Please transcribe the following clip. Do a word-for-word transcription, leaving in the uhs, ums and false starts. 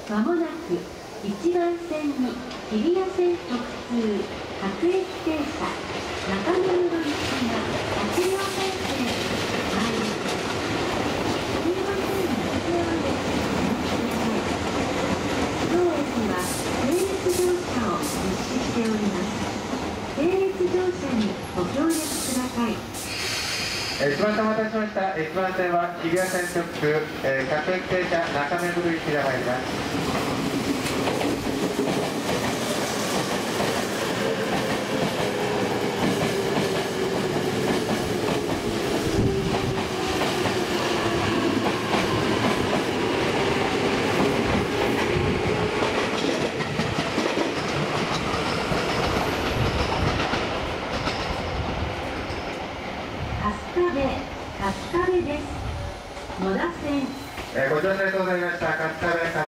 まもなくいちばん線に日比谷線直通各駅停車中目黒行きがはち両編成で参ります。すみませんがお手を入れてお待ちください。当駅は系列乗車を実施しております。系列乗車にご協力ください。 えー、しばらくお待たせしました。いちばん線は日比谷線直通、えー、各駅停車中目黒行きが参ります。 春日部、春日部です。野田線。 えー、ご乗車ありがとうございました。春日部